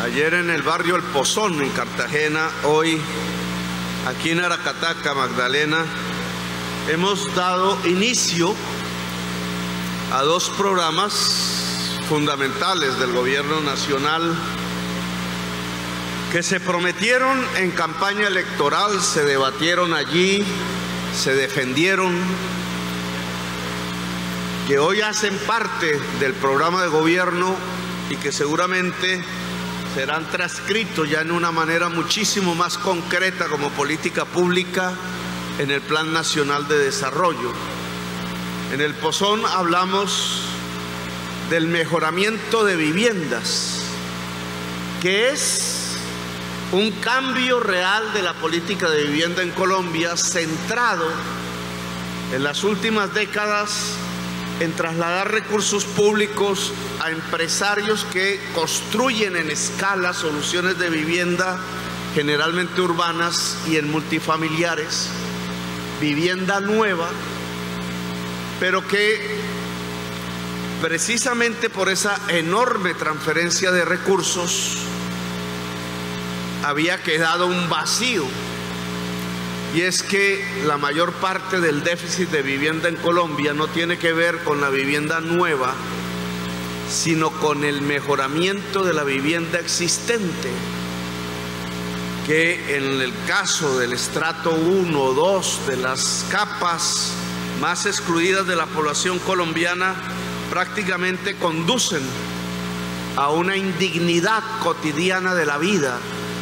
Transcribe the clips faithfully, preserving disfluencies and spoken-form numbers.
Ayer en el barrio El Pozón, en Cartagena, hoy aquí en Aracataca, Magdalena, hemos dado inicio a dos programas fundamentales del gobierno nacional que se prometieron en campaña electoral, se debatieron allí, se defendieron, que hoy hacen parte del programa de gobierno y que seguramente serán transcritos ya en una manera muchísimo más concreta como política pública en el Plan Nacional de Desarrollo. En El Pozón hablamos del mejoramiento de viviendas, que es un cambio real de la política de vivienda en Colombia, centrado en las últimas décadas en trasladar recursos públicos a empresarios que construyen en escala soluciones de vivienda, generalmente urbanas y en multifamiliares, vivienda nueva, pero que precisamente por esa enorme transferencia de recursos había quedado un vacío. Y es que la mayor parte del déficit de vivienda en Colombia no tiene que ver con la vivienda nueva, sino con el mejoramiento de la vivienda existente, que en el caso del estrato uno o dos, de las capas más excluidas de la población colombiana, prácticamente conducen a una indignidad cotidiana de la vida,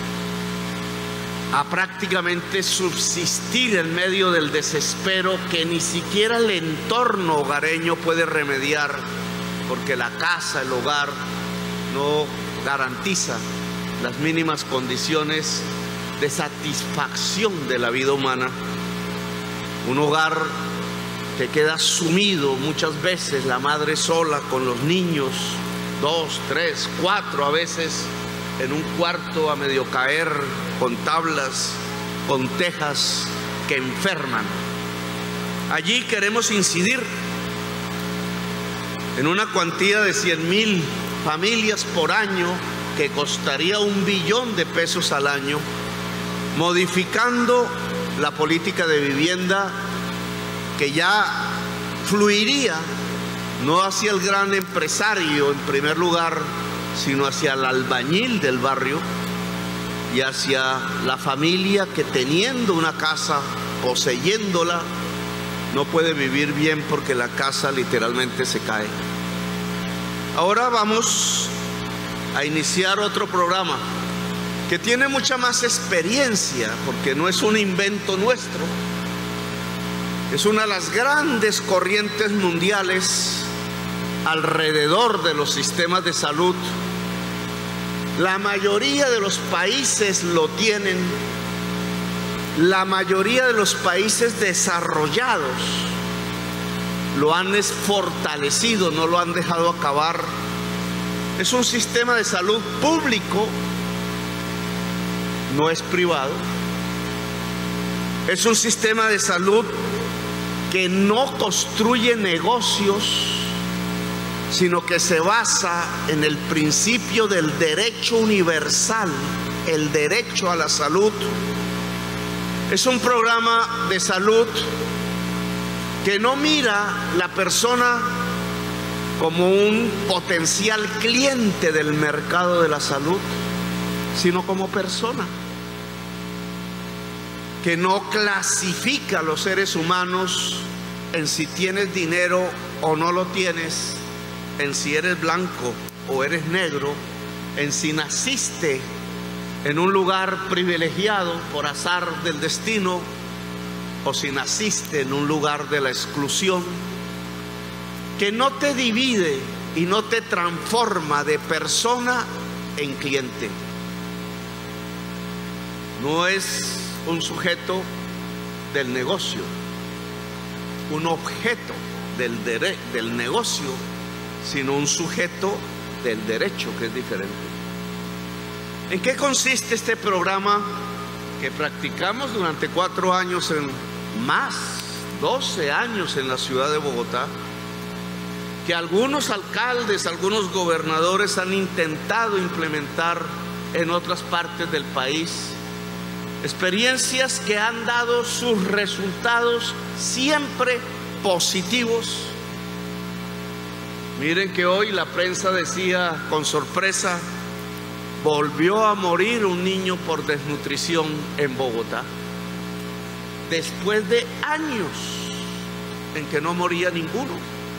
a prácticamente subsistir en medio del desespero que ni siquiera el entorno hogareño puede remediar, porque la casa, el hogar, no garantiza las mínimas condiciones de satisfacción de la vida humana. Un hogar que queda sumido muchas veces, la madre sola con los niños, dos, tres, cuatro a veces, en un cuarto a medio caer, con tablas, con tejas que enferman. Allí queremos incidir en una cuantía de cien mil familias por año, que costaría un billón de pesos al año, modificando la política de vivienda que ya fluiría no hacia el gran empresario en primer lugar, sino hacia el albañil del barrio y hacia la familia que, teniendo una casa, poseyéndola, no puede vivir bien porque la casa literalmente se cae. Ahora vamos a iniciar otro programa que tiene mucha más experiencia, porque no es un invento nuestro, es una de las grandes corrientes mundiales alrededor de los sistemas de salud. La mayoría de los países lo tienen, la mayoría de los países desarrollados lo han fortalecido, no lo han dejado acabar. Es un sistema de salud público, no es privado. Es un sistema de salud que no construye negocios, sino que se basa en el principio del derecho universal, el derecho a la salud. Es un programa de salud que no mira la persona como un potencial cliente del mercado de la salud, sino como persona, que no clasifica a los seres humanos en si tienes dinero o no lo tienes, en si eres blanco o eres negro, en si naciste en un lugar privilegiado por azar del destino o si naciste en un lugar de la exclusión, que no te divide y no te transforma de persona en cliente. No es un sujeto del negocio, un objeto del, dere- del negocio, sino un sujeto del derecho, que es diferente. ¿En qué consiste este programa que practicamos durante cuatro años, en más, doce años en la ciudad de Bogotá? Que algunos alcaldes, algunos gobernadores han intentado implementar en otras partes del país. Experiencias que han dado sus resultados siempre positivos. Miren que hoy la prensa decía con sorpresa: volvió a morir un niño por desnutrición en Bogotá, después de años en que no moría ninguno.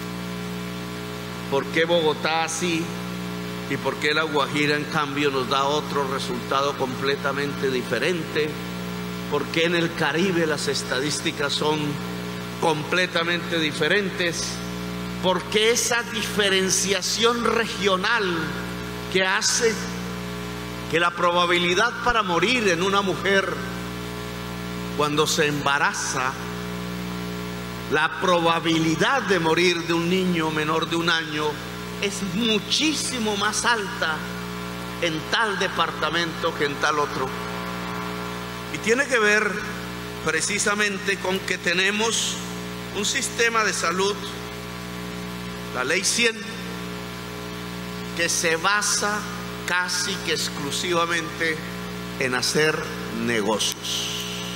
¿Por qué Bogotá así y por qué La Guajira en cambio nos da otro resultado completamente diferente? ¿Por qué en el Caribe las estadísticas son completamente diferentes? ¿Por qué esa diferenciación regional que hace que la probabilidad para morir en una mujer cuando se embaraza, la probabilidad de morir de un niño menor de un año es muchísimo más alta en tal departamento que en tal otro? Y tiene que ver precisamente con que tenemos un sistema de salud, la ley cien, que se basa casi que exclusivamente en hacer negocios.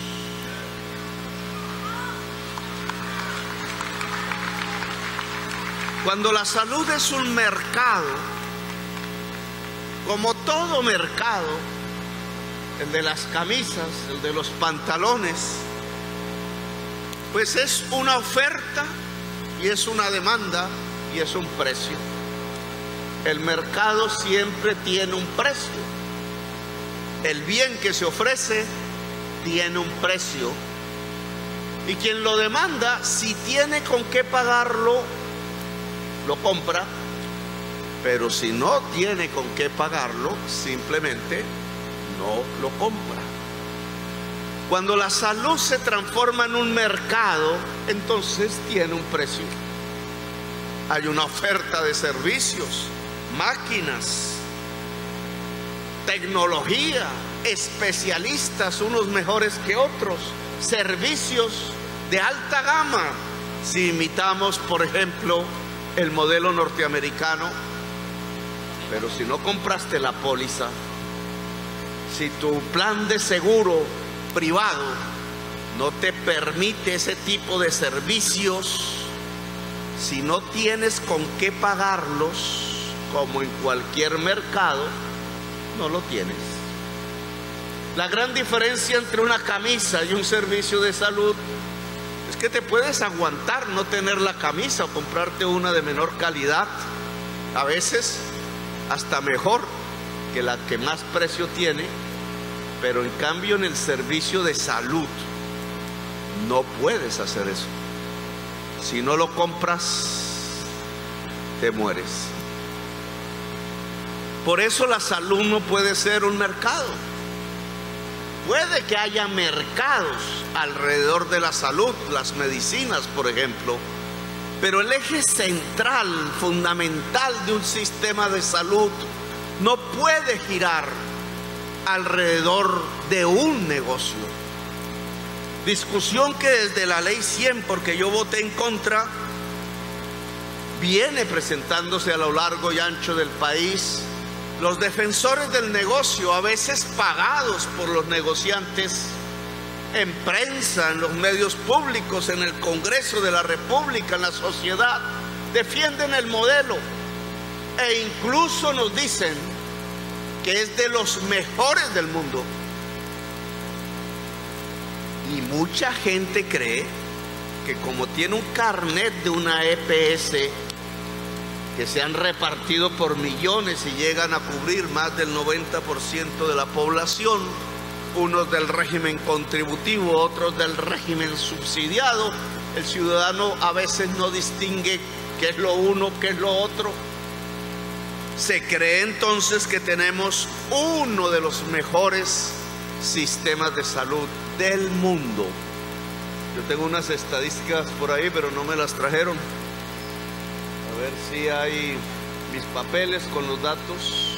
Cuando la salud es un mercado, como todo mercado, el de las camisas, el de los pantalones, pues es una oferta y es una demanda y es un precio. El mercado siempre tiene un precio. El bien que se ofrece tiene un precio. Y quien lo demanda, si tiene con qué pagarlo, lo compra. Pero si no tiene con qué pagarlo, simplemente no lo compra. Cuando la salud se transforma en un mercado, entonces tiene un precio. Hay una oferta de servicios, máquinas, tecnología, especialistas, unos mejores que otros, servicios de alta gama. Si imitamos, por ejemplo, el modelo norteamericano, pero si no compraste la póliza, si tu plan de seguro privado no te permite ese tipo de servicios, si no tienes con qué pagarlos, como en cualquier mercado, no lo tienes. La gran diferencia entre una camisa y un servicio de salud es que te puedes aguantar no tener la camisa o comprarte una de menor calidad, a veces hasta mejor que la que más precio tiene, pero en cambio en el servicio de salud no puedes hacer eso. Si no lo compras, te mueres. Por eso la salud no puede ser un mercado. Puede que haya mercados alrededor de la salud, las medicinas, por ejemplo, pero el eje central, fundamental de un sistema de salud no puede girar alrededor de un negocio. Discusión que desde la ley cien, porque yo voté en contra, viene presentándose a lo largo y ancho del país. Los defensores del negocio, a veces pagados por los negociantes, en prensa, en los medios públicos, en el Congreso de la República, en la sociedad, defienden el modelo e incluso nos dicen que es de los mejores del mundo. Y mucha gente cree que como tiene un carnet de una E P S que se han repartido por millones y llegan a cubrir más del noventa por ciento de la población, unos del régimen contributivo, otros del régimen subsidiado, el ciudadano a veces no distingue qué es lo uno, qué es lo otro. Se cree entonces que tenemos uno de los mejores sistemas de salud del mundo. Yo tengo unas estadísticas por ahí, pero no me las trajeron. A ver si hay mis papeles con los datos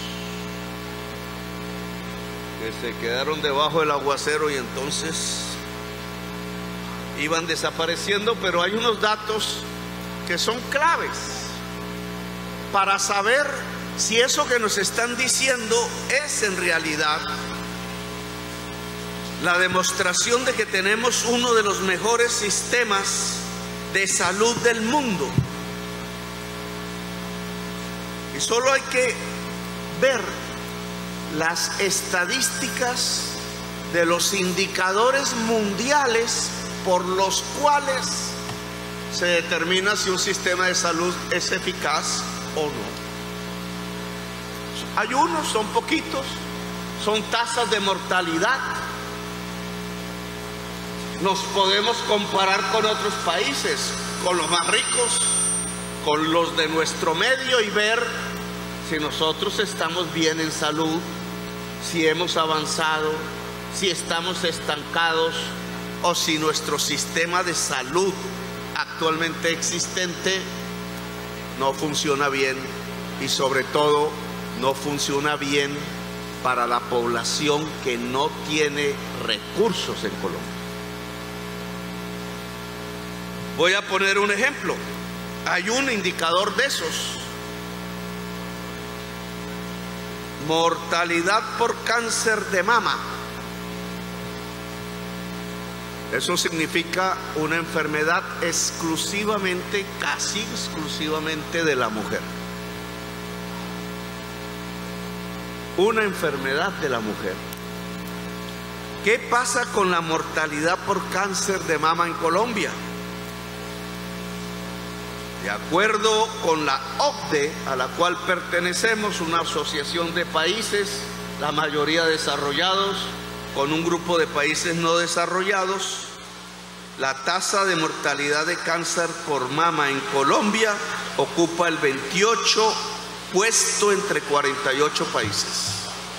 que se quedaron debajo del aguacero y entonces iban desapareciendo, pero hay unos datos que son claves para saber si eso que nos están diciendo es en realidad la demostración de que tenemos uno de los mejores sistemas de salud del mundo. Y solo hay que ver las estadísticas de los indicadores mundiales por los cuales se determina si un sistema de salud es eficaz o no. Hay unos, son poquitos, son tasas de mortalidad. Nos podemos comparar con otros países, con los más ricos, con los de nuestro medio y ver si nosotros estamos bien en salud, si hemos avanzado, si estamos estancados o si nuestro sistema de salud actualmente existente no funciona bien y sobre todo no funciona bien para la población que no tiene recursos en Colombia. Voy a poner un ejemplo. Hay un indicador de esos. Mortalidad por cáncer de mama. Eso significa una enfermedad exclusivamente, casi exclusivamente de la mujer. Una enfermedad de la mujer. ¿Qué pasa con la mortalidad por cáncer de mama en Colombia? De acuerdo con la O C D E, a la cual pertenecemos, una asociación de países, la mayoría desarrollados, con un grupo de países no desarrollados, la tasa de mortalidad de cáncer por mama en Colombia ocupa el veintiocho puesto entre cuarenta y ocho países,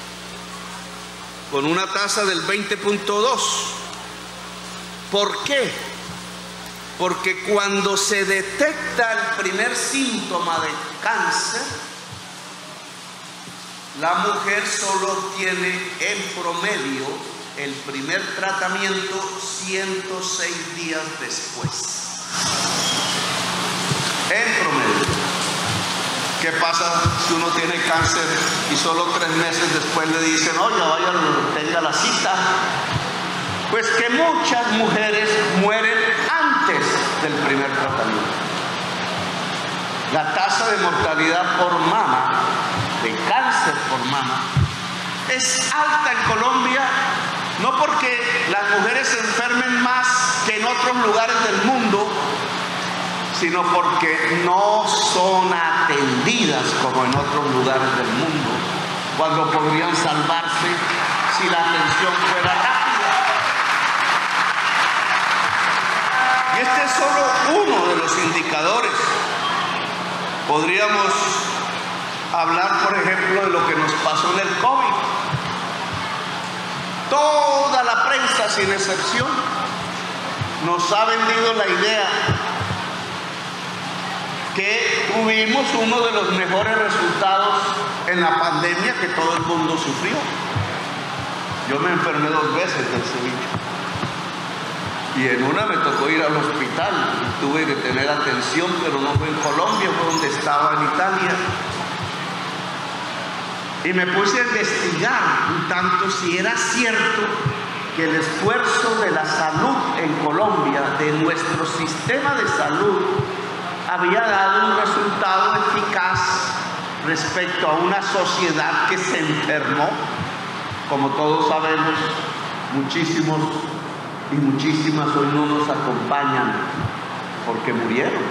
con una tasa del veinte punto dos. ¿Por qué? Porque cuando se detecta el primer síntoma de cáncer, la mujer solo tiene en promedio el primer tratamiento ciento seis días después. En promedio. ¿Qué pasa si uno tiene cáncer y solo tres meses después le dicen, oye, vaya, tenga la cita? Pues que muchas mujeres mueren antes del primer tratamiento. La tasa de mortalidad por mama, de cáncer por mama, es alta en Colombia, no porque las mujeres se enfermen más que en otros lugares del mundo, sino porque no son atendidas como en otros lugares del mundo, cuando podrían salvarse si la atención fuera rápida. Y este es solo uno de los indicadores. Podríamos hablar, por ejemplo, de lo que nos pasó en el COVID. Toda la prensa, sin excepción, nos ha vendido la idea que tuvimos uno de los mejores resultados en la pandemia que todo el mundo sufrió. Yo me enfermé dos veces del ceviche y en una me tocó ir al hospital, tuve que tener atención, pero no fue en Colombia, fue donde estaba, en Italia. Y me puse a investigar un tanto si era cierto que el esfuerzo de la salud en Colombia, de nuestro sistema de salud, había dado un resultado eficaz respecto a una sociedad que se enfermó. Como todos sabemos, muchísimos y muchísimas hoy no nos acompañan porque murieron.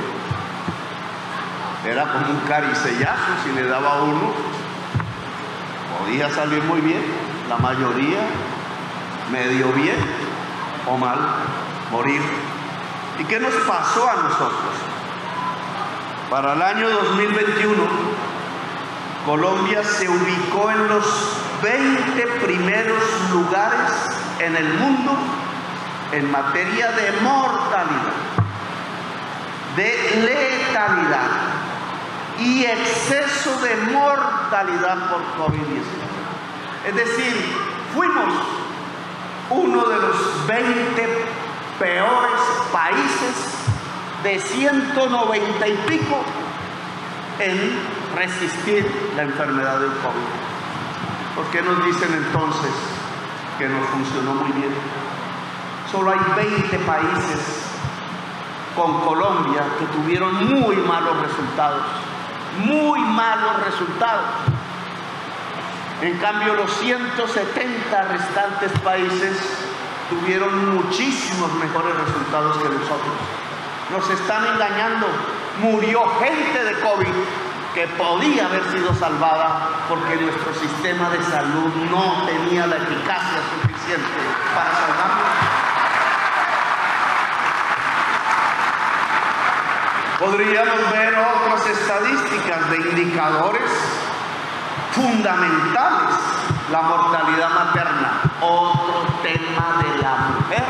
Era como un caricellazo, si le daba a uno, podía salir muy bien, la mayoría medio bien o mal, morir. ¿Y qué nos pasó a nosotros? Para el año dos mil veintiuno, Colombia se ubicó en los veinte primeros lugares en el mundo en materia de mortalidad, de letalidad y exceso de mortalidad por COVID diecinueve. Es decir, fuimos uno de los veinte peores países de ciento noventa y pico en resistir la enfermedad del COVID. ¿Por qué nos dicen entonces que nos funcionó muy bien? Solo hay veinte países con Colombia que tuvieron muy malos resultados, muy malos resultados. En cambio, los ciento setenta restantes países tuvieron muchísimos mejores resultados que nosotros. Nos están engañando. Murió gente de COVID que podía haber sido salvada porque nuestro sistema de salud no tenía la eficacia suficiente para salvarnos. Podríamos ver otras estadísticas de indicadores fundamentales. La mortalidad materna, otro tema de la mujer.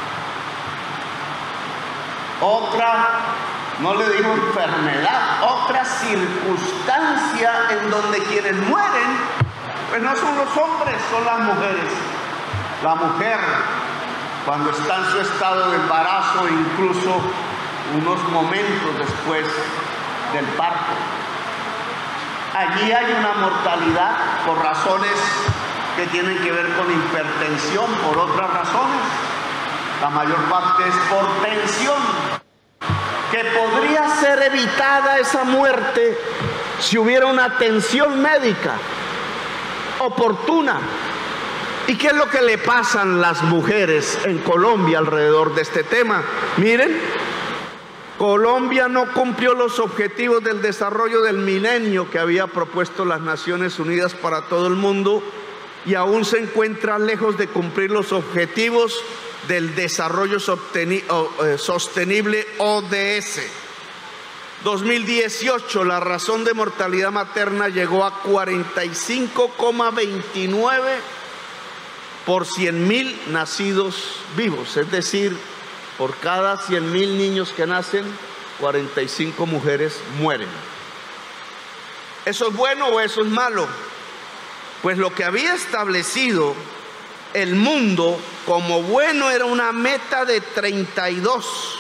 Otra, no le digo enfermedad, otra circunstancia en donde quienes mueren, pues no son los hombres, son las mujeres. La mujer, cuando está en su estado de embarazo, incluso unos momentos después del parto. Allí hay una mortalidad por razones que tienen que ver con hipertensión, por otras razones. La mayor parte es por tensión, que podría ser evitada esa muerte si hubiera una atención médica oportuna. ¿Y qué es lo que le pasan a las mujeres en Colombia alrededor de este tema? Miren, Colombia no cumplió los objetivos del desarrollo del milenio que había propuesto las Naciones Unidas para todo el mundo y aún se encuentra lejos de cumplir los objetivos del desarrollo sostenible O D S. dos mil dieciocho, la razón de mortalidad materna llegó a cuarenta y cinco coma veintinueve por cien mil nacidos vivos, es decir, por cada cien mil niños que nacen, cuarenta y cinco mujeres mueren. ¿Eso es bueno o eso es malo? Pues lo que había establecido el mundo como bueno era una meta de treinta y dos.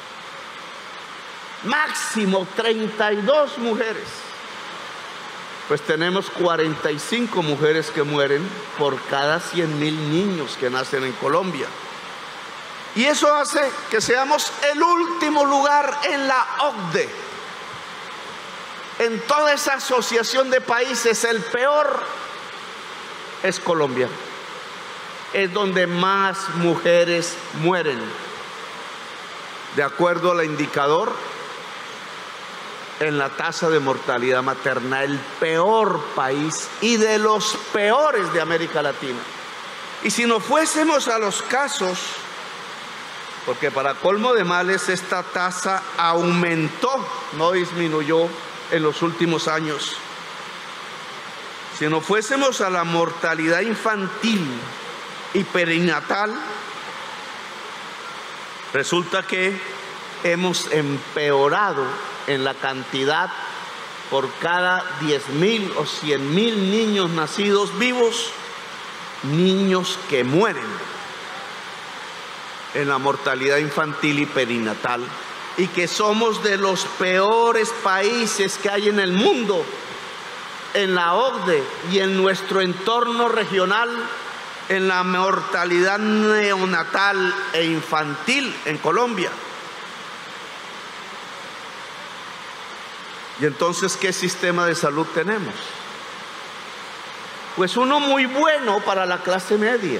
Máximo treinta y dos mujeres. Pues tenemos cuarenta y cinco mujeres que mueren por cada cien mil niños que nacen en Colombia. Y eso hace que seamos el último lugar en la O C D E. En toda esa asociación de países, el peor es Colombia. Es donde más mujeres mueren. De acuerdo al indicador, en la tasa de mortalidad materna, el peor país y de los peores de América Latina. Y si nos fuésemos a los casos, porque para colmo de males esta tasa aumentó, no disminuyó en los últimos años. Si nos fuésemos a la mortalidad infantil y perinatal, resulta que hemos empeorado en la cantidad por cada diez mil o cien mil niños nacidos vivos, niños que mueren en la mortalidad infantil y perinatal, y que somos de los peores países que hay en el mundo, en la O C D E y en nuestro entorno regional, en la mortalidad neonatal e infantil en Colombia. Y entonces, ¿qué sistema de salud tenemos? Pues uno muy bueno para la clase media.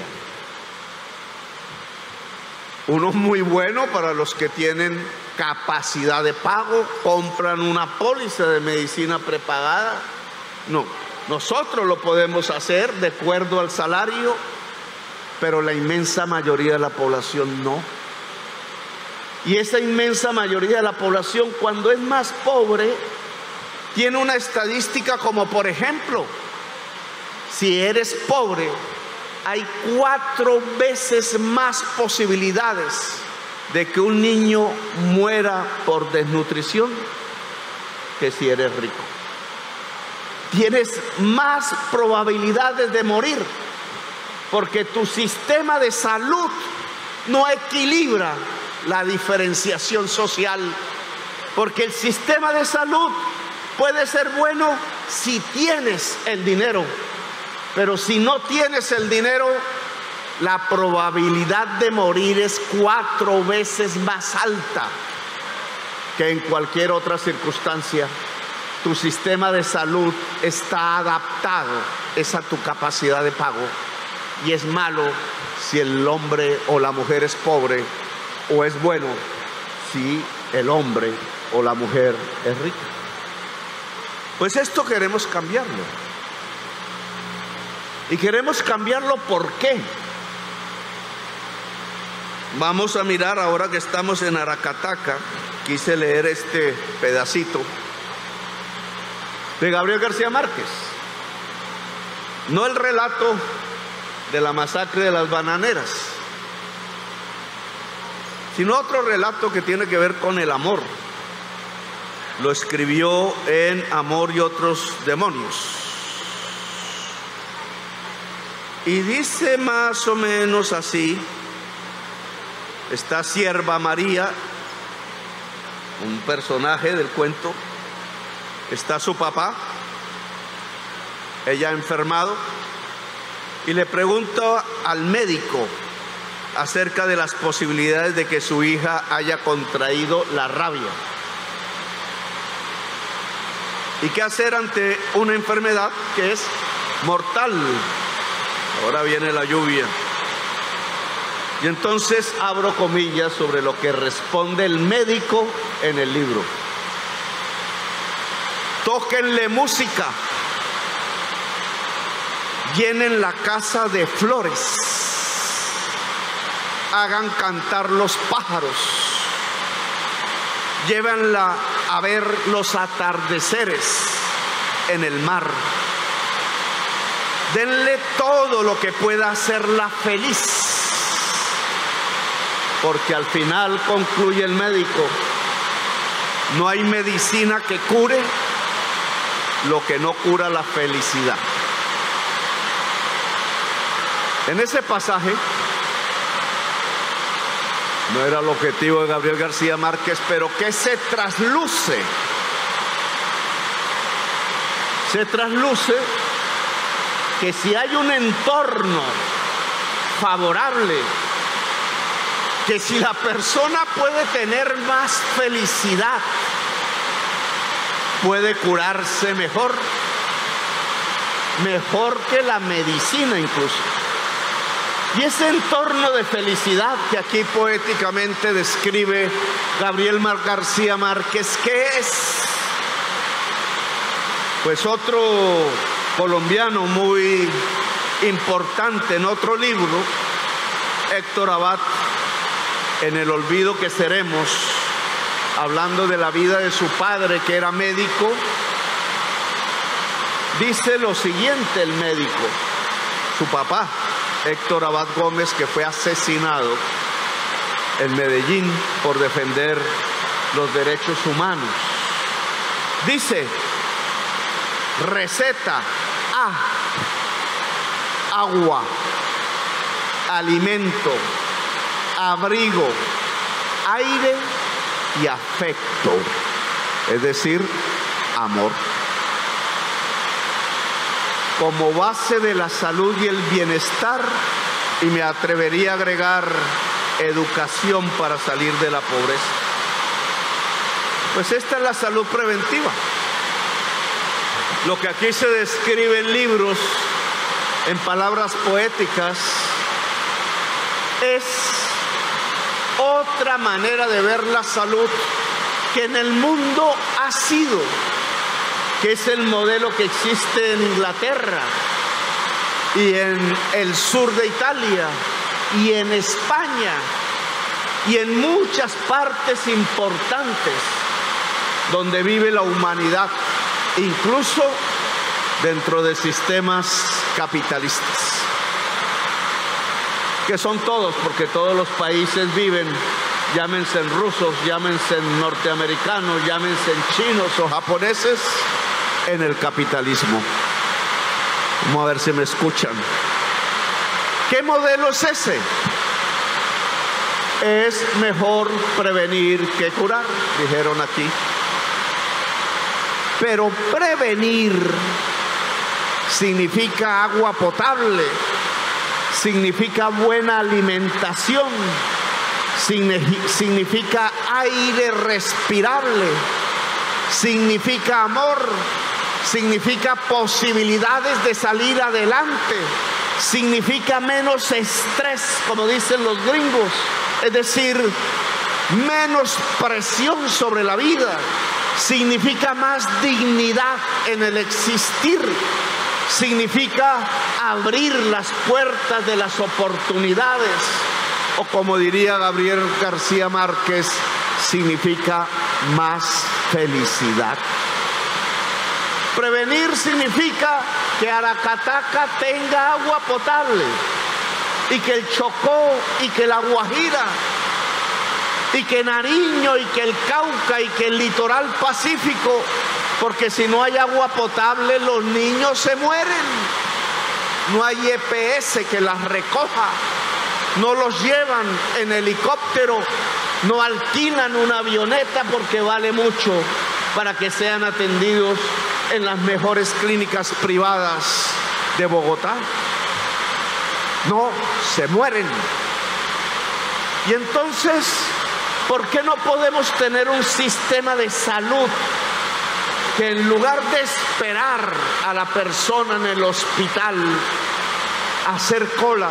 Uno muy bueno para los que tienen capacidad de pago, compran una póliza de medicina prepagada. No, nosotros lo podemos hacer de acuerdo al salario, pero la inmensa mayoría de la población no. Y esa inmensa mayoría de la población, cuando es más pobre, tiene una estadística como, por ejemplo, si eres pobre, hay cuatro veces más posibilidades de que un niño muera por desnutrición que si eres rico. Tienes más probabilidades de morir porque tu sistema de salud no equilibra la diferenciación social, porque el sistema de salud puede ser bueno si tienes el dinero, pero si no tienes el dinero, la probabilidad de morir es cuatro veces más alta que en cualquier otra circunstancia. Tu sistema de salud está adaptado, es a tu capacidad de pago, y es malo si el hombre o la mujer es pobre, o es bueno si el hombre o la mujer es rica. Pues esto queremos cambiarlo. Y queremos cambiarlo, ¿por qué? Vamos a mirar, ahora que estamos en Aracataca, quise leer este pedacito de Gabriel García Márquez. No el relato de la masacre de las bananeras, sino otro relato que tiene que ver con el amor. Lo escribió en Amor y otros demonios. Y dice más o menos así: está Sierva María, un personaje del cuento, está su papá, ella ha enfermado, y le pregunta al médico acerca de las posibilidades de que su hija haya contraído la rabia. ¿Y qué hacer ante una enfermedad que es mortal? Ahora viene la lluvia. Y entonces abro comillas sobre lo que responde el médico en el libro. Tóquenle música, llenen la casa de flores, hagan cantar los pájaros, llévenla a ver los atardeceres en el mar. Denle todo lo que pueda hacerla feliz, porque al final, concluye el médico, no hay medicina que cure lo que no cura la felicidad. En ese pasaje, no era el objetivo de Gabriel García Márquez, pero que se trasluce, se trasluce que si hay un entorno favorable, que si la persona puede tener más felicidad, puede curarse mejor, mejor que la medicina incluso. Y ese entorno de felicidad que aquí poéticamente describe Gabriel García Márquez, ¿qué es? Pues otro colombiano muy importante en otro libro, Héctor Abad, en El olvido que seremos, hablando de la vida de su padre, que era médico, dice lo siguiente el médico, su papá, Héctor Abad Gómez, que fue asesinado en Medellín por defender los derechos humanos. Dice: receta A, agua, alimento, abrigo, aire y afecto, es decir, amor. Como base de la salud y el bienestar, y me atrevería a agregar educación para salir de la pobreza. Pues esta es la salud preventiva. Lo que aquí se describe en libros, en palabras poéticas, es otra manera de ver la salud que en el mundo ha sido, que es el modelo que existe en Inglaterra y en el sur de Italia y en España y en muchas partes importantes donde vive la humanidad, incluso dentro de sistemas capitalistas, que son todos, porque todos los países viven, llámense rusos, llámense norteamericanos, llámense chinos o japoneses, en el capitalismo. Vamos a ver si me escuchan. ¿Qué modelo es ese? Es mejor prevenir que curar, dijeron aquí. Pero prevenir significa agua potable, significa buena alimentación, significa aire respirable, significa amor, significa posibilidades de salir adelante, significa menos estrés, como dicen los gringos, es decir, menos presión sobre la vida, significa más dignidad en el existir, significa abrir las puertas de las oportunidades, o como diría Gabriel García Márquez, significa más felicidad. Prevenir significa que Aracataca tenga agua potable, y que el Chocó, y que la Guajira, y que Nariño, y que el Cauca, y que el litoral pacífico, porque si no hay agua potable los niños se mueren. No hay E P S que las recoja, no los llevan en helicóptero, no alquilan una avioneta porque vale mucho para que sean atendidos en las mejores clínicas privadas de Bogotá. No, se mueren. Y entonces, ¿por qué no podemos tener un sistema de salud que en lugar de esperar a la persona en el hospital a hacer cola,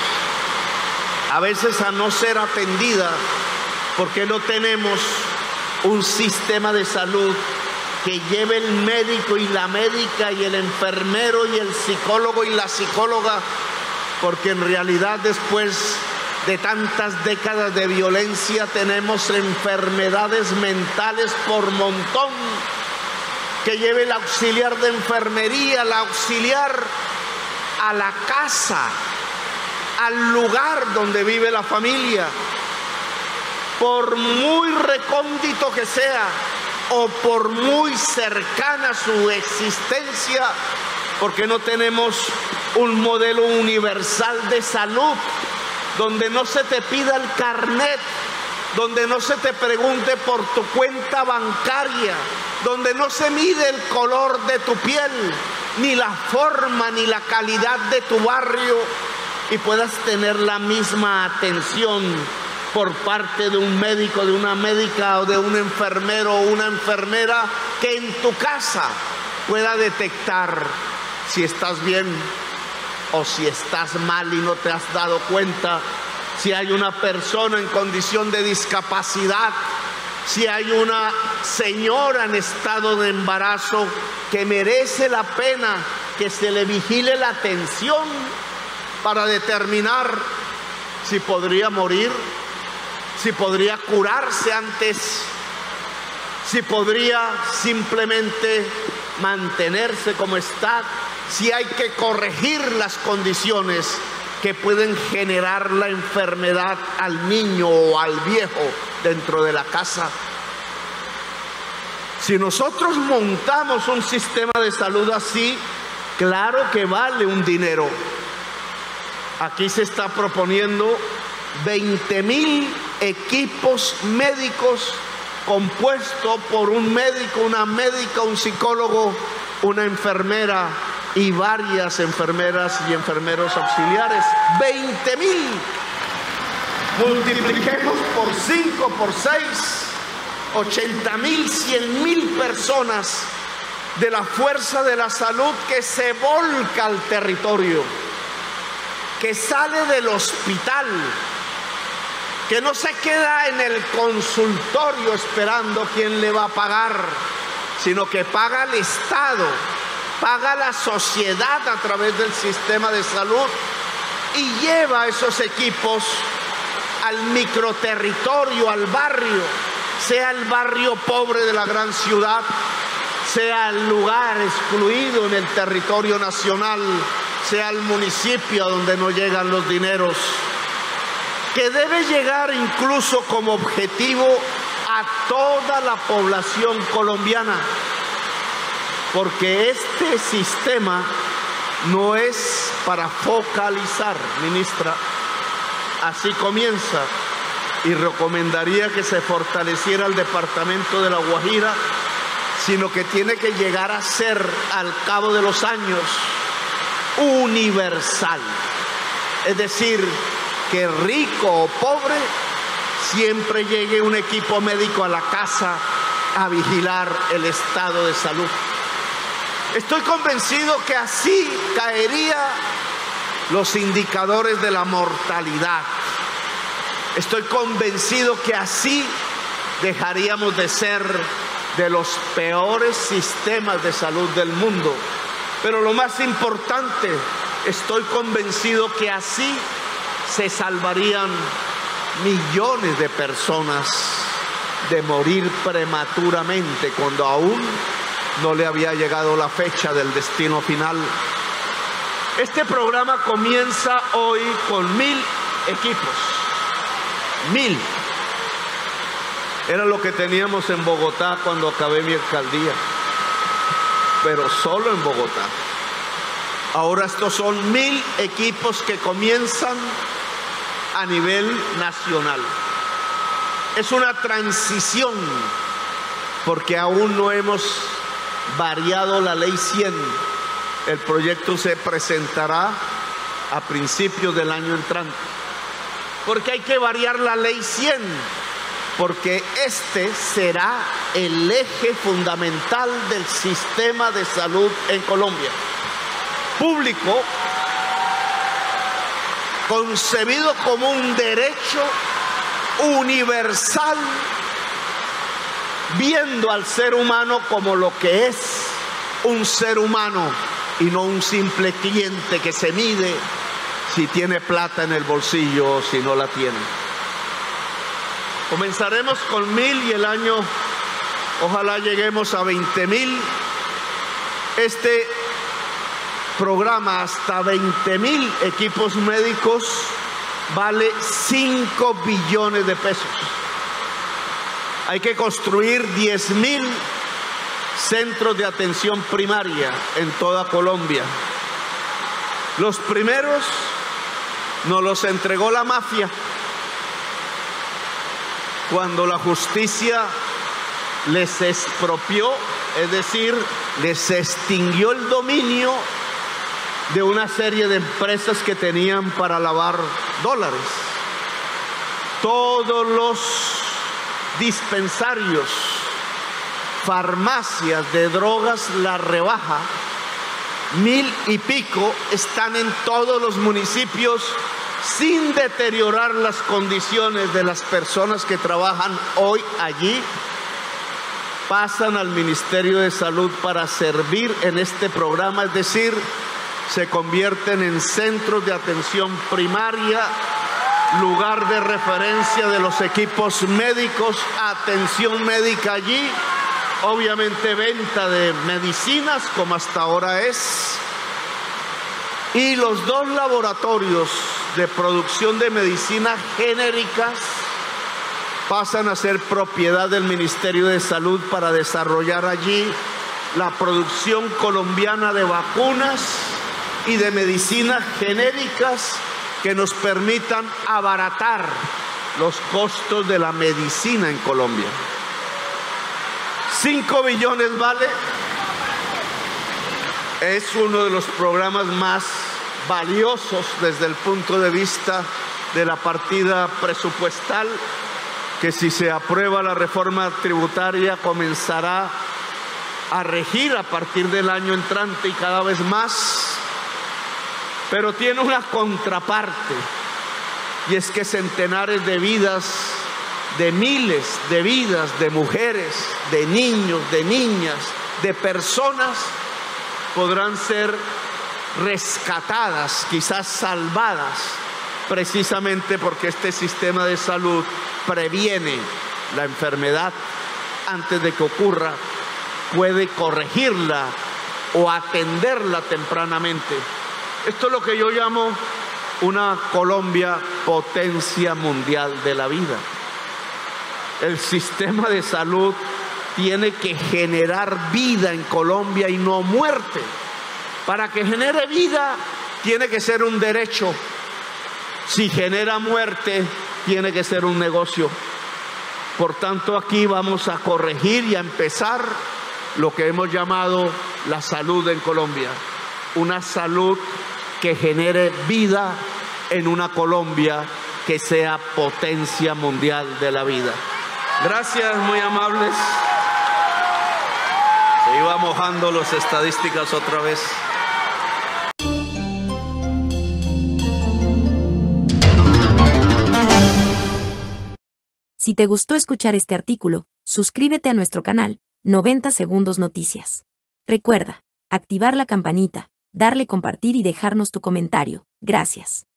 a veces a no ser atendida, porque no tenemos un sistema de salud que lleve el médico y la médica y el enfermero y el psicólogo y la psicóloga? Porque en realidad después de tantas décadas de violencia tenemos enfermedades mentales por montón. Que lleve el auxiliar de enfermería, el auxiliar a la casa, al lugar donde vive la familia, por muy recóndito que sea o por muy cercana su existencia, porque no tenemos un modelo universal de salud donde no se te pida el carnet, donde no se te pregunte por tu cuenta bancaria, donde no se mide el color de tu piel, ni la forma, ni la calidad de tu barrio, y puedas tener la misma atención por parte de un médico, de una médica o de un enfermero o una enfermera que en tu casa pueda detectar si estás bien o si estás mal y no te has dado cuenta, si hay una persona en condición de discapacidad, si hay una señora en estado de embarazo que merece la pena que se le vigile la atención para determinar si podría morir, si podría curarse antes, si podría simplemente mantenerse como está, si hay que corregir las condiciones que pueden generar la enfermedad al niño o al viejo dentro de la casa. Si nosotros montamos un sistema de salud así, claro que vale un dinero. Aquí se está proponiendo veinte mil equipos médicos compuestos por un médico, una médica, un psicólogo, una enfermera y varias enfermeras y enfermeros auxiliares. veinte mil. Multipliquemos por cinco, por seis, ochenta mil, cien mil personas de la fuerza de la salud que se volca al territorio, que sale del hospital, que no se queda en el consultorio esperando quién le va a pagar, sino que paga el Estado, paga la sociedad a través del sistema de salud y lleva esos equipos al microterritorio, al barrio, sea el barrio pobre de la gran ciudad, sea el lugar excluido en el territorio nacional, sea el municipio donde no llegan los dineros, que debe llegar incluso como objetivo a toda la población colombiana, porque este sistema no es para focalizar, ministra. Así comienza, y recomendaría que se fortaleciera el departamento de La Guajira, sino que tiene que llegar a ser, al cabo de los años, universal. Es decir, que rico o pobre, siempre llegue un equipo médico a la casa a vigilar el estado de salud. Estoy convencido que así caerían los indicadores de la mortalidad. Estoy convencido que así dejaríamos de ser de los peores sistemas de salud del mundo. Pero lo más importante, estoy convencido que así se salvarían millones de personas de morir prematuramente cuando aún no le había llegado la fecha del destino final. Este programa comienza hoy con mil equipos. Mil. Era lo que teníamos en Bogotá cuando acabé mi alcaldía, pero solo en Bogotá. Ahora estos son mil equipos que comienzan a nivel nacional. Es una transición porque aún no hemos variado la ley cien. El proyecto se presentará a principios del año entrante. Porque hay que variar la ley cien, porque este será el eje fundamental del sistema de salud en Colombia. Público, concebido como un derecho universal, viendo al ser humano como lo que es, un ser humano y no un simple cliente que se mide si tiene plata en el bolsillo o si no la tiene. Comenzaremos con mil y el año ojalá lleguemos a veinte mil. Este programa hasta veinte mil equipos médicos vale cinco billones de pesos. Hay que construir diez mil centros de atención primaria en toda Colombia. Los primeros nos los entregó la mafia cuando la justicia les expropió, es decir, les extinguió el dominio de una serie de empresas que tenían para lavar dólares. Todos los dispensarios, farmacias de drogas La Rebaja, mil y pico, están en todos los municipios sin deteriorar las condiciones de las personas que trabajan hoy allí. Pasan al Ministerio de Salud para servir en este programa, es decir, se convierten en centros de atención primaria, lugar de referencia de los equipos médicos, atención médica allí, obviamente venta de medicinas como hasta ahora es, y los dos laboratorios de producción de medicinas genéricas pasan a ser propiedad del Ministerio de Salud para desarrollar allí la producción colombiana de vacunas y de medicinas genéricas que nos permitan abaratar los costos de la medicina en Colombia. cinco billones vale. Es uno de los programas más valiosos desde el punto de vista de la partida presupuestal, que si se aprueba la reforma tributaria comenzará a regir a partir del año entrante y cada vez más. Pero tiene una contraparte, y es que centenares de vidas, de miles de vidas de mujeres, de niños, de niñas, de personas podrán ser rescatadas, quizás salvadas, precisamente porque este sistema de salud previene la enfermedad antes de que ocurra, puede corregirla o atenderla tempranamente. Esto es lo que yo llamo una Colombia potencia mundial de la vida. El sistema de salud tiene que generar vida en Colombia y no muerte. Para que genere vida tiene que ser un derecho. Si genera muerte tiene que ser un negocio. Por tanto, aquí vamos a corregir y a empezar lo que hemos llamado la salud en Colombia. Una salud que genere vida en una Colombia que sea potencia mundial de la vida. Gracias, muy amables. Se iba mojando las estadísticas otra vez. Si te gustó escuchar este artículo, suscríbete a nuestro canal, noventa Segundos Noticias. Recuerda, activar la campanita, darle compartir y dejarnos tu comentario. Gracias.